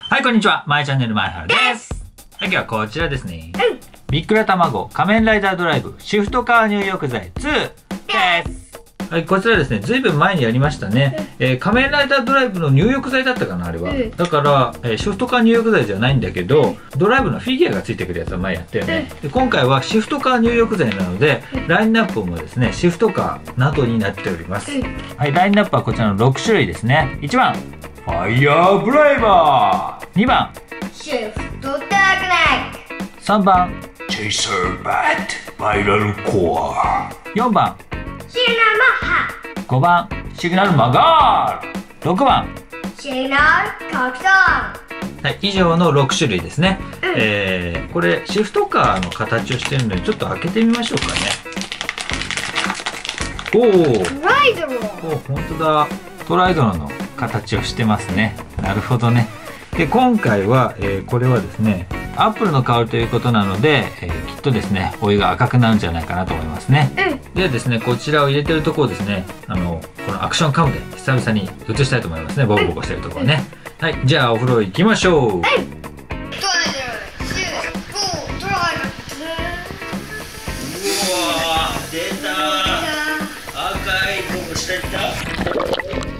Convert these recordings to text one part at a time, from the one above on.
はい、こんにちは。マイチャンネルマイハルです。はい、今日はこちらですね。ビックラ卵仮面ライダードライブシフトカー入浴剤2です。はい、こちらですね、ずいぶん前にやりましたね。仮面ライダードライブの入浴剤だったかな、あれは。だから、シフトカー入浴剤じゃないんだけど、ドライブのフィギュアがついてくるやつは前やったよね。で今回はシフトカー入浴剤なので、ラインナップもですね、シフトカーなどになっております。はい、ラインナップはこちらの6種類ですね。1番、ファイヤーブライバー。2番、 シフトダークナイト。 3番、チェイサーバットバイラルコア。4番、 シグナルマッハ。 5番、シグナルマガール。6番、 シグナルカクソン。 はい、以上の6種類ですね。これシフトカーの形をしてるのでちょっと開けてみましょうかね。おお、 ライドロお、本当だ。トライドロの形をしてますね。なるほどね。で今回は、これはですねアップルの香りということなので、きっとですねお湯が赤くなるんじゃないかなと思いますね。ではですねこちらを入れてるところをですねこのアクションカムで久々に映したいと思いますね。ボコボコしてるところね。はい、じゃあお風呂行きましょう。 ドライドルシフトドライうわー、出た。赤いボコしてきた。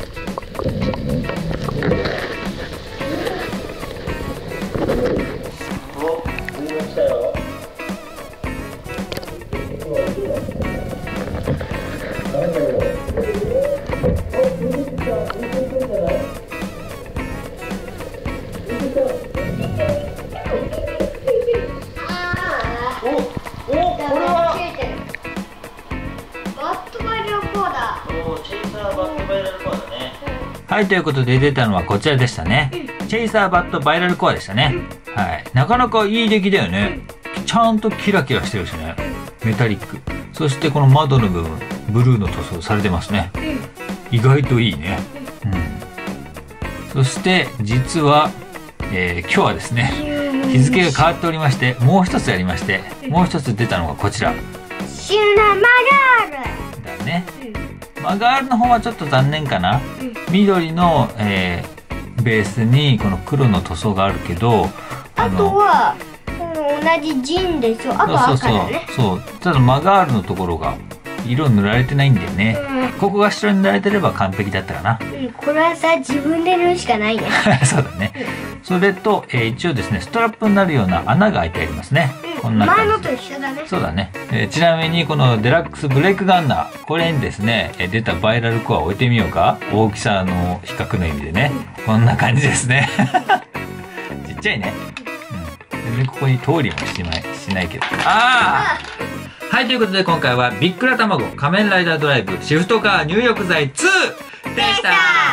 はい、ということで出たのはこちらでしたね。チェイサーバットバイラルコアでしたね。はい、なかなかいい出来だよね。ちゃんとキラキラしてるしね。メタリック。そしてこの窓の部分、ブルーの塗装されてますね。意外といいね。そして実は、今日はですね、日付が変わっておりまして、もう一つやりまして、もう一つ出たのがこちら。 シグナルマガールだね。マガールの方はちょっと残念かな。緑の、ベースにこの黒の塗装があるけど、 あとは同じジンでしょ。あとは赤だね。 そう、ただマガールのところが色塗られてないんだよね。ここが白に塗られてれば完璧だったかな。 これはさ自分で塗るしかないね。 そうだね。それと、一応ですねストラップになるような穴が開いてありますね。こんな感じ。 前のと一緒だね。 そうだね。ちなみにこのデラックスブレイクガンナー、これにですね出たバイラルコアを置いてみようか。大きさの比較の意味でね、こんな感じですね。ちっちゃいね。全然ここに通りもしないけど。はい、ということで今回はビックラ卵仮面ライダードライブシフトカー入浴剤2でした。